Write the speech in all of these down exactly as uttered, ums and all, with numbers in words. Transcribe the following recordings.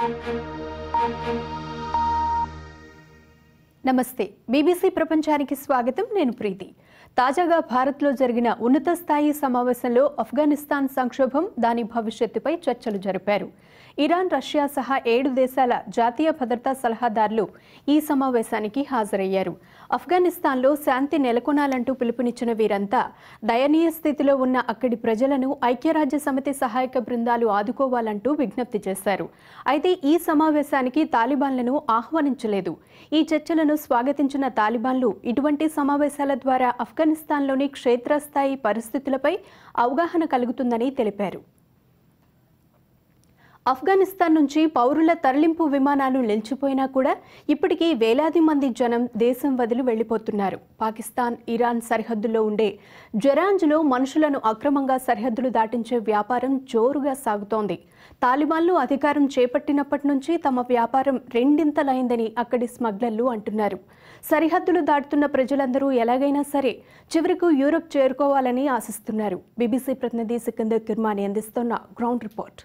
నమస్తే, బీబీసీ ప్రపంచానికి స్వాగతం. నేను ప్రీతి. తాజాగా భారత్లో జరిగిన ఉన్నత స్థాయి సమావేశంలో ఆఫ్ఘనిస్తాన్ సంక్షోభం, దాని భవిష్యత్తుపై చర్చలు జరిపారు. ఇరాన్, రష్యా సహా ఏడు దేశాల జాతీయ భద్రతా సలహాదారులు ఈ సమావేశానికి హాజరయ్యారు. ఆఫ్ఘనిస్తాన్లో శాంతి నెలకొనాలంటూ పిలుపునిచ్చిన వీరంతా దయనీయ స్థితిలో ఉన్న అక్కడి ప్రజలను ఐక్యరాజ్య సమితి సహాయక బృందాలు ఆదుకోవాలంటూ విజ్ఞప్తి చేశారు. అయితే ఈ సమావేశానికి తాలిబాన్లను ఆహ్వానించలేదు. ఈ చర్చలను స్వాగతించిన తాలిబాన్లు ఇటువంటి సమావేశాల ద్వారా ఆఫ్ఘనిస్తాన్లోని క్షేత్రస్థాయి పరిస్థితులపై అవగాహన కలుగుతుందని తెలిపారు. ఆఫ్ఘనిస్తాన్ నుంచి పౌరుల తరలింపు విమానాలు నిలిచిపోయినా కూడా ఇప్పటికీ వేలాది మంది జనం దేశం వదిలి వెళ్లిపోతున్నారు. పాకిస్తాన్, ఇరాన్ సరిహద్దుల్లో ఉండే జరాంజ్లో మనుషులను అక్రమంగా సరిహద్దులు దాటించే వ్యాపారం జోరుగా సాగుతోంది. తాలిబాన్లు అధికారం చేపట్టినప్పటి నుంచి తమ వ్యాపారం రెండింతలైందని అక్కడి స్మగ్లర్లు అంటున్నారు. సరిహద్దులు దాటుతున్న ప్రజలందరూ ఎలాగైనా సరే చివరకు యూరప్ చేరుకోవాలని ఆశిస్తున్నారు. బీబీసీ ప్రతినిధి సికందర్ కిర్మాని అందిస్తున్న గ్రౌండ్ రిపోర్ట్.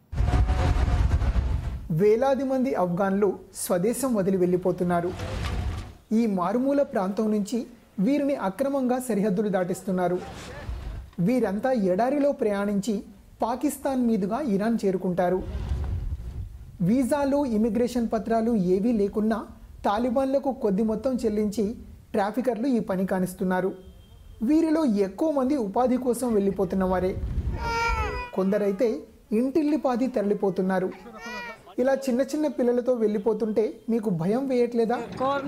వేలాది మంది ఆఫ్ఘన్లు స్వదేశం వదిలి వెళ్ళిపోతున్నారు. ఈ మారుమూల ప్రాంతం నుంచి వీరిని అక్రమంగా సరిహద్దులు దాటిస్తున్నారు. వీరంతా ఎడారిలో ప్రయాణించి పాకిస్తాన్ మీదుగా ఇరాన్ చేరుకుంటారు. వీసాలు, ఇమిగ్రేషన్ పత్రాలు ఏవీ లేకున్నా తాలిబాన్లకు కొద్ది మొత్తం చెల్లించి ట్రాఫికర్లు ఈ పని కానిస్తున్నారు. వీరిలో ఎక్కువ మంది ఉపాధి కోసం వెళ్ళిపోతున్న వారే. కొందరైతే ఇంటిల్లిపాది తరలిపోతున్నారు. ఇలా చిన్న చిన్న పిల్లలతో వెళ్ళిపోతుంటే మీకు భయం వేయట్లేదా?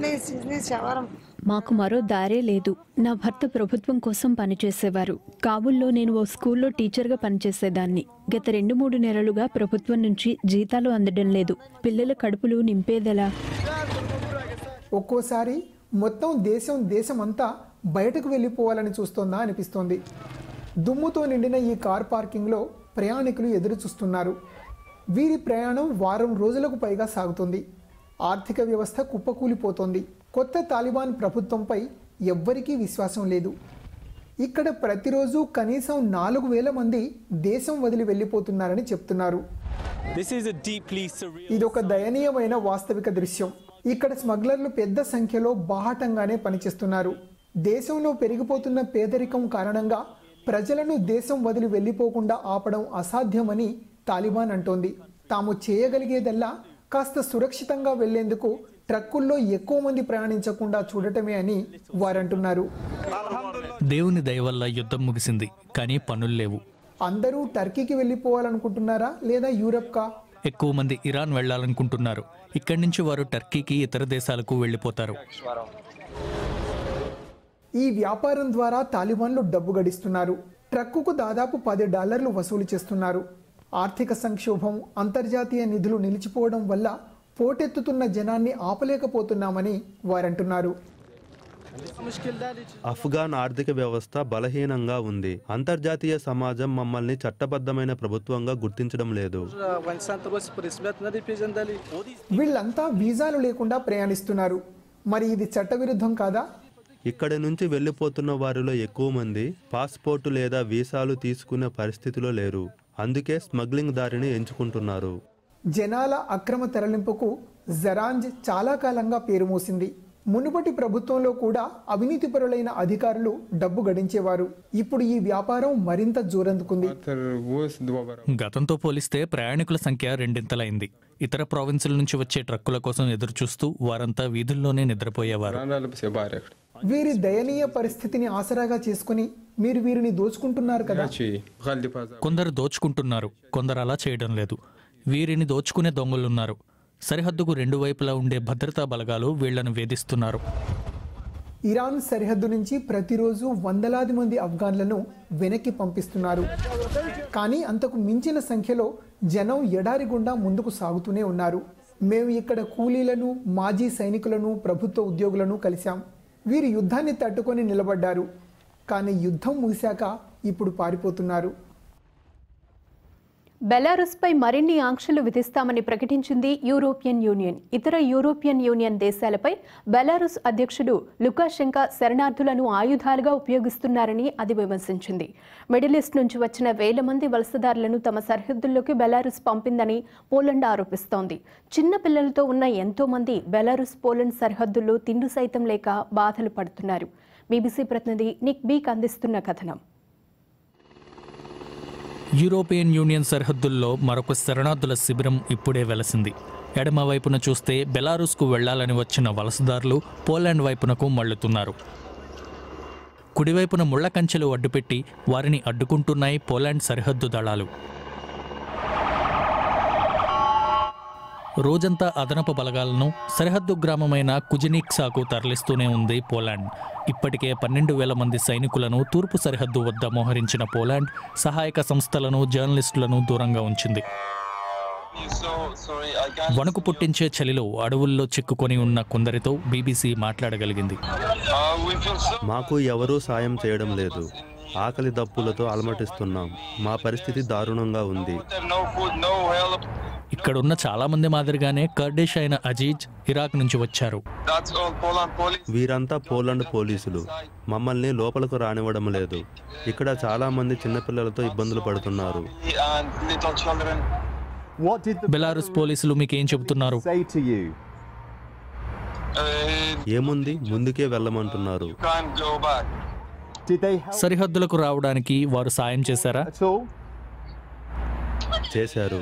మాకు మరో దారే లేదు. నా భర్త ప్రభుత్వం కోసం పనిచేసేవారు. కాబుల్లో నేను ఓ స్కూల్లో టీచర్గా పనిచేసేదాన్ని. గత రెండు మూడు నెలలుగా ప్రభుత్వం నుంచి జీతాలు అందడం లేదు. పిల్లల కడుపులు నింపేదెలా? ఒక్కోసారి మొత్తం దేశం దేశమంతా బయటకు వెళ్ళిపోవాలని చూస్తోందా అనిపిస్తోంది. దుమ్ముతో నిండిన ఈ కార్ పార్కింగ్లో ప్రయాణికులు ఎదురు చూస్తున్నారు. వీరి ప్రయాణం వారం రోజులకు పైగా సాగుతుంది. ఆర్థిక వ్యవస్థ కుప్పకూలిపోతోంది. కొత్త తాలిబాన్ ప్రభుత్వంపై ఎవ్వరికీ విశ్వాసం లేదు. ఇక్కడ ప్రతిరోజు కనీసం నాలుగు వేల మంది దేశం వదిలి వెళ్ళిపోతున్నారని చెప్తున్నారు. ఇదొక దయనీయమైన వాస్తవిక దృశ్యం. ఇక్కడ స్మగ్లర్లు పెద్ద సంఖ్యలో బాహాటంగానే పనిచేస్తున్నారు. దేశంలో పెరిగిపోతున్న పేదరికం కారణంగా ప్రజలను దేశం వదిలి వెళ్ళిపోకుండా ఆపడం అసాధ్యమని తాలిబాన్ అంటోంది. తాము చేయగలిగేదల్లా కాస్త సురక్షితంగా వెళ్లేందుకు ట్రక్కుల్లో ఎక్కువ మంది ప్రయాణించకుండా చూడటమే అని వారంటున్నారు. దేవుని దయ వల్ల యుద్ధం ముగిసింది, కానీ పనులు లేవు. అందరూ టర్కీకి వెళ్ళిపోవాలనుకుంటున్నారా లేదా యూరప్ కా? ఎక్కువ మంది ఇరాన్ వెళ్లాలనుకుంటున్నారు. ఇక్కడి నుంచి వారు టర్కీకి, ఇతర దేశాలకు వెళ్లిపోతారు. ఈ వ్యాపారం ద్వారా తాలిబాన్లు డబ్బు గడిస్తున్నారు. ట్రక్కుకు దాదాపు పది డాలర్లు వసూలు చేస్తున్నారు. ఆర్థిక సంక్షోభం, అంతర్జాతీయ నిధులు నిలిచిపోవడం వల్ల పోటెత్తుతున్న జనాన్ని ఆపలేకపోతున్నామని వారంటున్నారు. ఆఫ్ఘన్ ఆర్థిక వ్యవస్థ బలహీనంగా ఉంది. అంతర్జాతీయ సమాజం మమ్మల్ని చట్టబద్ధమైన ప్రభుత్వంగా గుర్తించడం లేదు. వీళ్ళంతా వీసాలు లేకుండా ప్రయాణిస్తున్నారు. మరి ఇది చట్టవిరుద్ధం కాదా? ఇక్కడి నుంచి వెళ్ళిపోతున్న వారిలో ఎక్కువ మంది పాస్పోర్టు లేదా వీసాలు తీసుకునే పరిస్థితిలో లేరు. అందుకే స్మగ్లింగ్ దారిని ఎంచుకుంటున్నారు. జనాల అక్రమ తరలింపుకు జరాంజ్ చాలా కాలంగా పేరు మోసింది. మునుపటి ప్రభుత్వంలో కూడా అవినీతిపరులైన అధికారులు డబ్బు గడించేవారు. ఇప్పుడు ఈ వ్యాపారం మరింత జోరందుకుంది. గతంతో పోలిస్తే ప్రయాణికుల సంఖ్య రెండింతలైంది. ఇతర ప్రావిన్సుల నుంచి వచ్చే ట్రక్కుల కోసం ఎదురుచూస్తూ వారంతా వీధుల్లోనే నిద్రపోయేవారు. వీరి దయనీయ పరిస్థితిని ఆసరాగా చేసుకుని మీరు వీరిని దోచుకుంటున్నారు కదా? కొందరు దోచుకుంటున్నారు, కొందరు అలా చేయడం లేదు. వీరిని దోచుకునే దొంగలున్నారు. సరిహద్దుకు రెండు వైపులా ఉండే భద్రతా బలగాలు వీళ్లను వేధిస్తున్నారు. ఇరాన్ సరిహద్దు నుంచి ప్రతిరోజు వందలాది మంది ఆఫ్ఘన్లను వెనక్కి పంపిస్తున్నారు. కానీ అంతకు మించిన సంఖ్యలో జనం ఎడారి గుండా ముందుకు సాగుతూనే ఉన్నారు. మేము ఇక్కడ కూలీలను, మాజీ సైనికులను, ప్రభుత్వ ఉద్యోగులను కలిశాం. వీరు యుద్ధాన్ని తట్టుకొని నిలబడ్డారు. కానీ యుద్ధం ముగిశాక ఇప్పుడు పారిపోతున్నారు. బెలారస్పై మరిన్ని ఆంక్షలు విధిస్తామని ప్రకటించింది యూరోపియన్ యూనియన్. ఇతర యూరోపియన్ యూనియన్ దేశాలపై బెలారస్ అధ్యక్షుడు లుకాషెంకా శరణార్థులను ఆయుధాలుగా ఉపయోగిస్తున్నారని అది విమర్శించింది. మిడిల్ ఈస్ట్ నుంచి వచ్చిన వేల మంది వలసదారులను తమ సరిహద్దుల్లోకి బెలారస్ పంపిందని పోలండ్ ఆరోపిస్తోంది. చిన్న పిల్లలతో ఉన్న ఎంతో మంది బెలారస్ పోలండ్ సరిహద్దుల్లో తిండి సైతం లేక బాధలు పడుతున్నారు. బీబీసీ ప్రతినిధి నిక్ బీక్ అందిస్తున్న కథనం. యూరోపియన్ యూనియన్ సరిహద్దుల్లో మరొక శరణార్థుల శిబిరం ఇప్పుడే వెలసింది. ఎడమ వైపున చూస్తే బెలారూస్కు వెళ్లాలని వచ్చిన వలసదారులు పోలాండ్ వైపునకు మళ్లుతున్నారు. కుడివైపున ముళ్ల కంచెలు అడ్డుపెట్టి వారిని అడ్డుకుంటున్నాయి పోలాండ్ సరిహద్దు దళాలు. రోజంతా అదనపు బలగాలను సరిహద్దు గ్రామమైన కుజినిక్సాకు తరలిస్తూనే ఉంది పోలాండ్. ఇప్పటికే పన్నెండు వేల మంది సైనికులను తూర్పు సరిహద్దు వద్ద మోహరించిన పోలాండ్ సహాయక సంస్థలను, జర్నలిస్టులను దూరంగా ఉంచింది. వణుకు పుట్టించే చలిలో అడవుల్లో చిక్కుకొని ఉన్న కొందరితో బీబీసీ మాట్లాడగలిగింది. మాకు ఎవరూ సాయం చేయడం లేదు. ఆకలి దప్పులతో అలమటిస్తున్నాం. మా పరిస్థితి దారుణంగా ఉంది. ఇక్కడున్న చాలా మంది మాదిరిగానే కర్డిష్ అయిన అజీజ్ ఇరాక్ నుంచి వచ్చారు. వీరంతా పోలాండ్ పోలీసులు. మమ్మల్ని లోపలకు రానివ్వడం లేదు. ఇక్కడ చాలా మంది చిన్నపిల్లలతో ఇబ్బందులు పడుతున్నారు. బెలారస్ పోలీసులు మీకేం చెబుతున్నారు? ఏముంది, ముందుకే వెళ్ళమంటున్నారు. సరిహద్దులకు రావడానికి వారు సాయం చేశారా? చేశారు.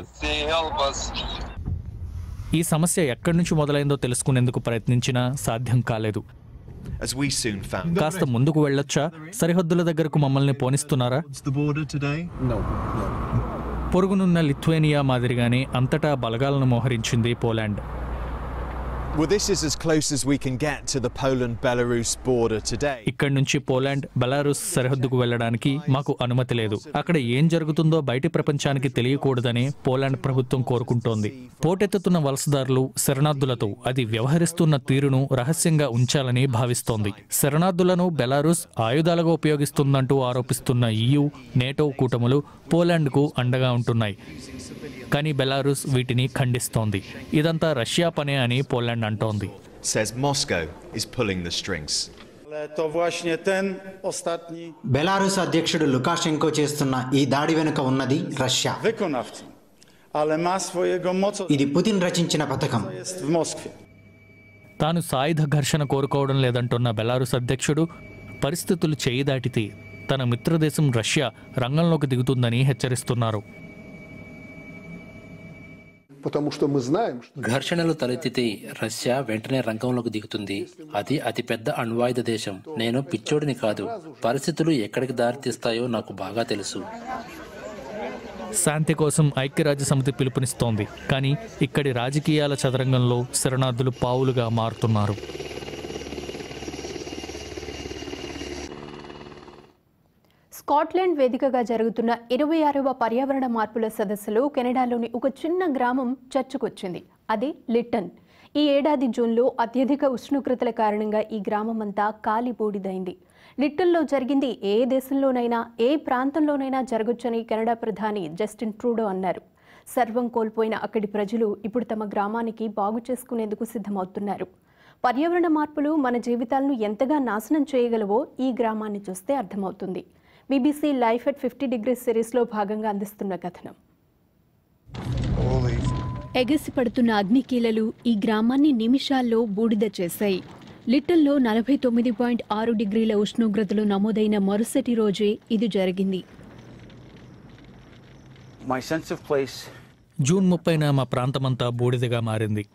ఈ సమస్య ఎక్కడి నుంచి మొదలైందో తెలుసుకునేందుకు ప్రయత్నించినా సాధ్యం కాలేదు. కాస్త ముందుకు వెళ్ళొచ్చా? సరిహద్దుల దగ్గరకు మమ్మల్ని పోనిస్తున్నారా? పొరుగునున్న లిథువేనియా మాదిరిగానే అంతటా బలగాలను మోహరించింది Poland. Well, this is as close as we can get to the Poland-Belarus border today. ఇక్కడి నుంచి పోలాండ్ బెలారూస్ సరిహద్దుకు వెళ్ళడానికి మాకు అనుమతి లేదు. అక్కడ ఏం జరుగుతుందో బయటి ప్రపంచానికి తెలియకూడదని పోలాండ్ ప్రభుత్వం కోరుకుంటోంది. పోటెత్తుతున్న వలసదారులు, శరణార్థులతో అది వ్యవహరిస్తున్న తీరును రహస్యంగా ఉంచాలని భావిస్తోంది. శరణార్థులను బెలారూస్ ఆయుధాలుగా ఉపయోగిస్తుందంటూ ఆరోపిస్తున్న ఈయూ, నేటో కూటములు పోలాండ్కు అండగా ఉంటున్నాయి. కానీ బెలారూస్ వీటిని ఖండిస్తోంది. ఇదంతా రష్యా పనే అని పోలాండ్ అంటోంది. Says Moscow is pulling the strings. బెలారూస్ అధ్యక్షుడు లుకాషెంకో చేస్తున్న ఈ దాడి వెనుక ఉన్నది రష్యా. ఇది పుతిన్ రచించిన పథకం. తాను సాయుధ ఘర్షణ కోరుకోవడం లేదంటున్న బెలారూస్ అధ్యక్షుడు పరిస్థితులు చేయి దాటితే తన మిత్రదేశం రష్యా రంగంలోకి దిగుతుందని హెచ్చరిస్తున్నారు. ఘర్షణలు తలెత్తితే రష్యా వెంటనే రంగంలోకి దిగుతుంది. అది అతిపెద్ద అణ్వాయుధ దేశం. నేను పిచ్చోడిని కాదు. పరిస్థితులు ఎక్కడికి దారితీస్తాయో నాకు బాగా తెలుసు. శాంతి కోసం ఐక్యరాజ్య సమితి పిలుపునిస్తోంది. కానీ ఇక్కడి రాజకీయాల చదరంగంలో శరణార్థులు పావులుగా మారుతున్నారు. స్కాట్లాండ్ వేదికగా జరుగుతున్న ఇరవై ఆరవ పర్యావరణ మార్పుల సదస్సులో కెనడాలోని ఒక చిన్న గ్రామం చర్చకొచ్చింది. అది లిట్టన్. ఈ ఏడాది జూన్లో అత్యధిక ఉష్ణోగ్రతల కారణంగా ఈ గ్రామం అంతా కాలి బూడిదైంది. లిట్టన్లో జరిగింది ఏ దేశంలోనైనా, ఏ ప్రాంతంలోనైనా జరగొచ్చని కెనడా ప్రధాని జస్టిన్ ట్రూడో అన్నారు. సర్వం కోల్పోయిన అక్కడి ప్రజలు ఇప్పుడు తమ గ్రామానికి బాగు చేసుకునేందుకు సిద్ధమవుతున్నారు. పర్యావరణ మార్పులు మన జీవితాలను ఎంతగా నాశనం చేయగలవో ఈ గ్రామాన్ని చూస్తే అర్థమవుతుంది. BBC life at fifty degrees సిరీస్లో భాగంగా అందిస్తున్న కథనం. ఎగసిపడుతున్న అగ్నికీలలు ఈ గ్రామాన్ని నిమిషాల్లో బూడిద చేశాయి. లిట్టన్లో నలభై తొమ్మిది పాయింట్ ఆరు డిగ్రీల ఉష్ణోగ్రతలు నమోదైన మరుసటి రోజే ఇది జరిగింది. జూన్ ముప్పైన మా ప్రాంతమంతా బూడిదగా మారింది.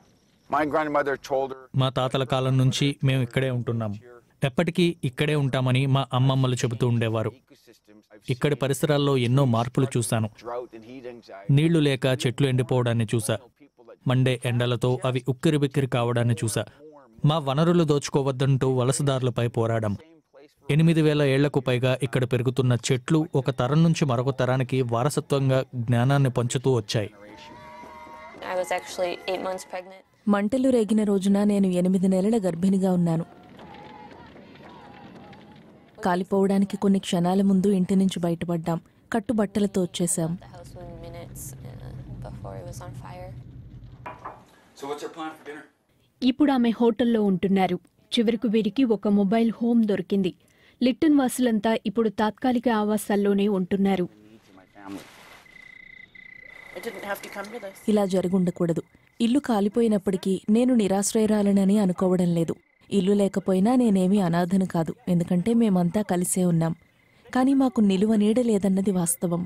మా తాతల కాలం నుంచి మేము ఇక్కడే ఉంటున్నాం. ఎప్పటికీ ఇక్కడే ఉంటామని మా అమ్మమ్మలు చెబుతూ ఉండేవారు. ఇక్కడి పరిసరాల్లో ఎన్నో మార్పులు చూశాను. నీళ్లు లేక చెట్లు ఎండిపోవడాన్ని చూసా. మండే ఎండలతో అవి ఉక్కిరిబిక్కిరి కావడాన్ని చూసా. మా వనరులు దోచుకోవద్దంటూ వలసదారులపై పోరాడాం. ఎనిమిది వేల ఏళ్లకు పైగా ఇక్కడ పెరుగుతున్న చెట్లు ఒక తరం నుంచి మరొక తరానికి వారసత్వంగా జ్ఞానాన్ని పంచుతూ వచ్చాయి. మంటలు రేగిన రోజున నేను ఎనిమిది నెలల గర్భిణిగా ఉన్నాను. కాలిపోవడానికి కొన్ని క్షణాల ముందు ఇంటి నుంచి బయటపడ్డాం. కట్టుబట్టలతో వచ్చేసాం. minutes uh, before it was on fire. So what's our plan for dinner? ఇప్పుడు ఆమె హోటల్లో ఉంటున్నారు. చివరకు వీరికి ఒక మొబైల్ హోమ్ దొరికింది. లిట్టన్ వాసులంతా ఇప్పుడు తాత్కాలిక ఆవాసాల్లోనే ఉంటున్నారు. ఇలా జరుగుండకూడదు. ఇల్లు కాలిపోయినప్పటికీ నేను నిరాశ్రయరాలనని అనుకోవడం లేదు. ఇల్లు లేకపోయినా నేనేమీ అనాథను కాదు, ఎందుకంటే మేమంతా కలిసే ఉన్నాం. కానీ మాకు నిలువ నీడ లేదన్నది వాస్తవం.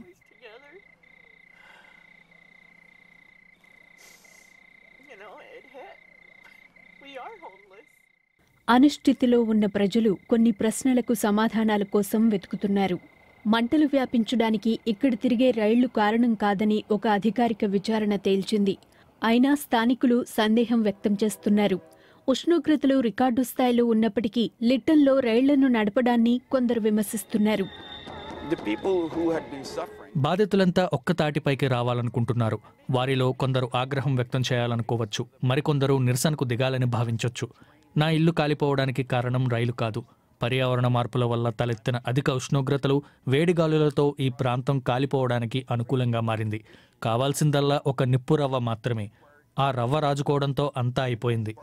అనిశ్చితిలో ఉన్న ప్రజలు కొన్ని ప్రశ్నలకు సమాధానాల కోసం వెతుకుతున్నారు. మంటలు వ్యాపించడానికి ఇక్కడ తిరిగే రైళ్లు కారణం కాదని ఒక అధికారిక విచారణ తేల్చింది. అయినా స్థానికులు సందేహం వ్యక్తం చేస్తున్నారు. ఉష్ణోగ్రతలు రికార్డు స్థాయిలో ఉన్నప్పటికీ లిట్టన్లో రైళ్లను నడపడాన్ని కొందరు విమర్శిస్తున్నారు. బాధితులంతా ఒక్క తాటిపైకి రావాలనుకుంటున్నారు. వారిలో కొందరు ఆగ్రహం వ్యక్తం చేయాలనుకోవచ్చు, మరికొందరు నిరసనకు దిగాలని భావించొచ్చు. నా ఇల్లు కాలిపోవడానికి కారణం రైలు కాదు, పర్యావరణ మార్పుల వల్ల తలెత్తిన అధిక ఉష్ణోగ్రతలు, వేడిగాలులతో ఈ ప్రాంతం కాలిపోవడానికి అనుకూలంగా మారింది. కావాల్సిందల్లా ఒక నిప్పు రవ్వ మాత్రమే. ఆ రవ్వ రాజుకోవడంతో అంతా అయిపోయింది.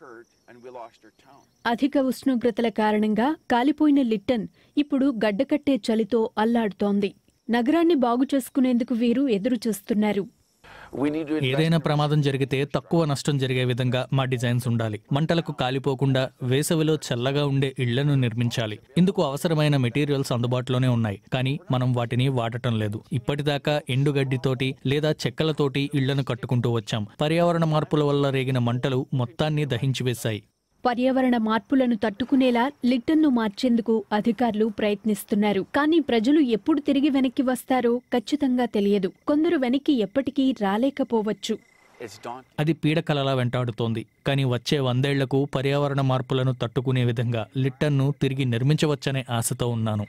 అధిక ఉష్ణోగ్రతల కారణంగా కాలిపోయిన లిట్టన్ ఇప్పుడు గడ్డకట్టే చలితో అల్లాడుతోంది. నగరాన్ని బాగు చేసుకునేందుకు వీరు ఎదురు చూస్తున్నారు. ఏదైనా ప్రమాదం జరిగితే తక్కువ నష్టం జరిగే విధంగా మా డిజైన్స్ ఉండాలి. మంటలకు కాలిపోకుండా వేసవిలో చల్లగా ఉండే ఇళ్లను నిర్మించాలి. ఇందుకు అవసరమైన మెటీరియల్స్ అందుబాటులోనే ఉన్నాయి, కానీ మనం వాటిని వాడటం లేదు. ఇప్పటిదాకా ఎండుగడ్డితోటి లేదా చెక్కలతోటి ఇళ్లను కట్టుకుంటూ వచ్చాం. పర్యావరణ మార్పుల వల్ల రేగిన మంటలు మొత్తాన్ని దహించివేశాయి. పర్యావరణ మార్పులను తట్టుకునేలా లిట్టన్ను మార్చేందుకు అధికారులు ప్రయత్నిస్తున్నారు. కానీ ప్రజలు ఎప్పుడు తిరిగి వెనక్కి వస్తారో ఖచ్చితంగా తెలియదు. కొందరు వెనక్కి ఎప్పటికీ రాలేకపోవచ్చు. అది పీడకలలా వెంటాడుతోంది. కానీ వచ్చే వందేళ్లకు పర్యావరణ మార్పులను తట్టుకునే విధంగా లిట్టన్ను తిరిగి నిర్మించవచ్చనే ఆశతో ఉన్నాను.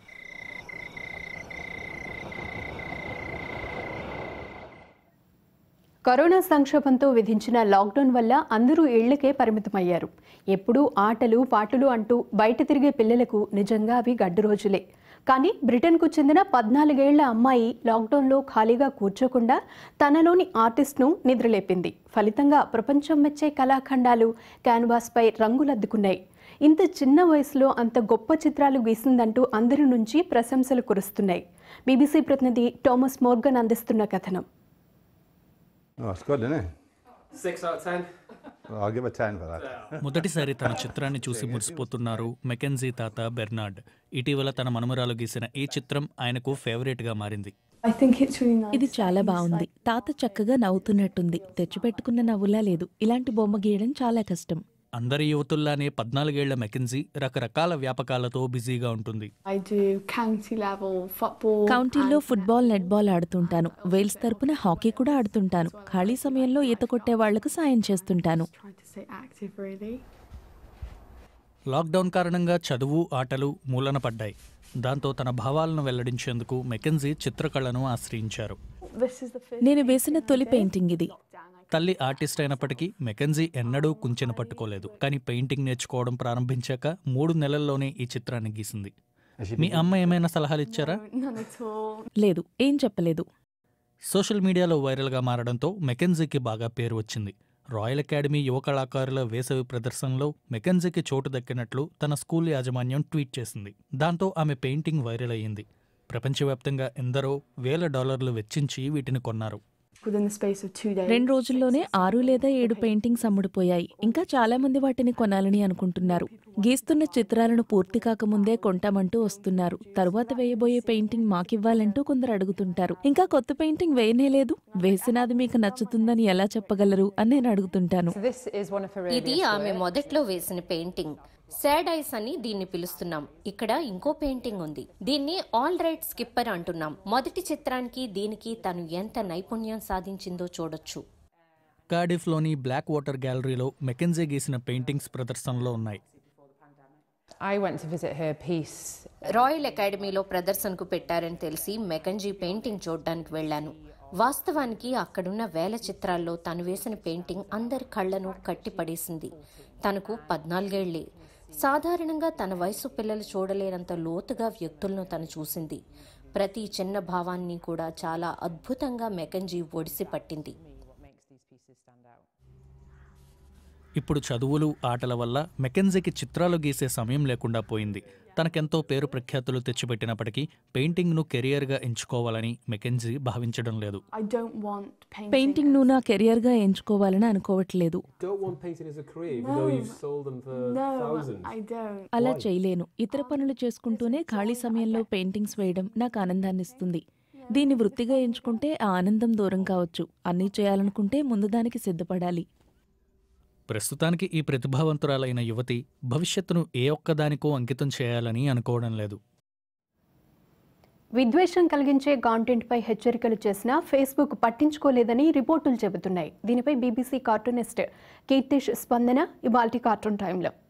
కరోనా సంక్షోభంతో విధించిన లాక్డౌన్ వల్ల అందరూ ఇళ్లకే పరిమితమయ్యారు. ఎప్పుడూ ఆటలు పాటలు అంటూ బయట తిరిగే పిల్లలకు నిజంగా అవి గడ్డు రోజులే. కానీ బ్రిటన్కు చెందిన పద్నాలుగేళ్ల అమ్మాయి లాక్డౌన్లో ఖాళీగా కూర్చోకుండా తనలోని ఆర్టిస్ట్ను నిద్రలేపింది. ఫలితంగా ప్రపంచం మెచ్చే కళాఖండాలు క్యాన్వాస్పై రంగులద్దుకున్నాయి. ఇంత చిన్న వయసులో అంత గొప్ప చిత్రాలు గీసిందంటూ అందరి నుంచి ప్రశంసలు కురుస్తున్నాయి. బీబీసీ ప్రతినిధి థామస్ మోర్గన్ అందిస్తున్న కథనం. Oh, it's good, isn't it? Six out of ten. Well, I'll give a ten for that. మొదటిసారి తన చిత్రాన్ని చూసి మురిసిపోతున్నారు మెకెన్జీ తాత బెర్నార్డ్. ఇటీవల తన మనమరాలు గీసిన ఈ చిత్రం ఆయనకు ఫేవరెట్గా మారింది. ఇది చాలా బాగుంది. తాత చక్కగా నవ్వుతున్నట్టుంది. తెచ్చిపెట్టుకున్న నవ్వులా లేదు. ఇలాంటి బొమ్మ గీయడం చాలా కష్టం. అందరి యువతుల్లానే పద్నాలుగేళ్ల మెకెన్జీ రకరకాల వ్యాపకాలతో బిజీగా ఉంటుంది. కౌంటీలో ఫుట్బాల్, నెట్బాల్ ఆడుతుంటాను. వేల్స్ తరపున హాకీ కూడా ఆడుతుంటాను. ఖాళీ సమయంలో ఈత కొట్టే వాళ్లకు సాయం చేస్తుంటాను. లాక్డౌన్ కారణంగా చదువు, ఆటలు మూలన పడ్డాయి. దాంతో తన భావాలను వెల్లడించేందుకు మెకెన్జీ చిత్రకళను ఆశ్రయించారు. నేను వేసిన తొలి పెయింటింగ్ ఇది. తల్లి ఆర్టిస్ట్ అయినప్పటికీ మెకెన్జీ ఎన్నడూ కుంచెన పట్టుకోలేదు. కానీ పెయింటింగ్ నేర్చుకోవడం ప్రారంభించాక మూడు నెలల్లోనే ఈ చిత్రాన్ని గీసింది. మీ అమ్మ ఏమైనా సలహాలు ఇచ్చారా? లేదు, ఏం చెప్పలేదు. సోషల్ మీడియాలో వైరల్గా మారడంతో మెకెన్జీకి బాగా పేరు వచ్చింది. రాయల్ అకాడమీ యువ కళాకారుల వేసవి ప్రదర్శనలో మెకెన్జీకి చోటు దక్కినట్లు తన స్కూల్ యాజమాన్యం ట్వీట్ చేసింది. దాంతో ఆమె పెయింటింగ్ వైరల్ అయ్యింది. ప్రపంచవ్యాప్తంగా ఎందరో వేల డాలర్లు వెచ్చించి వీటిని కొన్నారు. రెండు రోజుల్లోనే ఆరు లేదా ఏడు పెయింటింగ్స్ అమ్ముడుపోయాయి. ఇంకా చాలా మంది వాటిని కొనాలని అనుకుంటున్నారు. గీస్తున్న చిత్రాలను పూర్తి కాకముందే కొంటామంటూ వస్తున్నారు. తరువాత వేయబోయే పెయింటింగ్ మాకివ్వాలంటూ కొందరు అడుగుతుంటారు. ఇంకా కొత్త పెయింటింగ్ వేయనేలేదు, వేసినది మీకు నచ్చుతుందని ఎలా చెప్పగలరు అని నేను అడుగుతుంటాను. ఇది ఆమె మొదట్లో వేసిన పెయింటింగ్. సాడ్ ఐస్ అని దీన్ని పిలుస్తున్నాం. ఇక్కడ ఇంకో పెయింటింగ్ ఉంది. దీన్ని ఆల్ రైట్ స్కిప్పర్ అంటున్నాం. మొదటి చిత్రానికి దీనికి తను ఎంత నైపుణ్యం సాధించిందో చూడొచ్చు. కార్డిఫ్లోని బ్లాక్ వాటర్ గ్యాలరీలో మెకెన్జీ గీసిన పెయింటింగ్స్ ప్రదర్శనలో ఉన్నాయి. రాయల్ అకాడమీలో ప్రదర్శనకు పెట్టారని తెలిసి మెకెన్జీ పెయింటింగ్ చూడడానికి వెళ్లాను. వాస్తవానికి అక్కడున్న వేల చిత్రాల్లో తను వేసిన పెయింటింగ్ అందరి కళ్లను కట్టిపడేసింది. తనకు పద్నాలుగేళ్లే. సాధారణంగా తన వయసు పిల్లలు చూడలేనంత లోతుగా వ్యక్తులను తను చూసింది. ప్రతి చిన్న భావాన్ని కూడా చాలా అద్భుతంగా మెకంజీ ఒడిసి పట్టింది. ఇప్పుడు చదువులు ఆటల వల్ల మెకెన్జీకి చిత్రాలు గీసే సమయం లేకుండా పోయింది. తనకెంతో పేరు ప్రఖ్యాతులు తెచ్చిపెట్టినప్పటికీ పెయింటింగ్ను కెరియర్గా ఎంచుకోవాలని మెకెన్జీ భావించడం లేదు. పెయింటింగ్ను నా కెరియర్గా ఎంచుకోవాలని అనుకోవట్లేదు. అలా చేయలేను. ఇతర పనులు చేసుకుంటూనే ఖాళీ సమయంలో పెయింటింగ్స్ వేయడం నాకు ఆనందాన్నిస్తుంది. దీన్ని వృత్తిగా ఎంచుకుంటే ఆ ఆనందం దూరం కావచ్చు. అన్నీ చేయాలనుకుంటే ముందు దానికి సిద్ధపడాలి. ప్రస్తుతానికి ఈ ప్రతిభావంతురాలైన యువతి భవిష్యత్తును ఏ ఒక్కదానికో అంకితం చేయాలని అనుకోవడం లేదు. విద్వేషం కలిగించే కాంటెంట్పై హెచ్చరికలు చేసినా ఫేస్బుక్ పట్టించుకోలేదని రిపోర్టులు చెబుతున్నాయి. దీనిపై బీబీసీ కార్టూనిస్ట్ కీర్తిష్ స్పందన ఇవాల్టి కార్టూన్ టైంలో.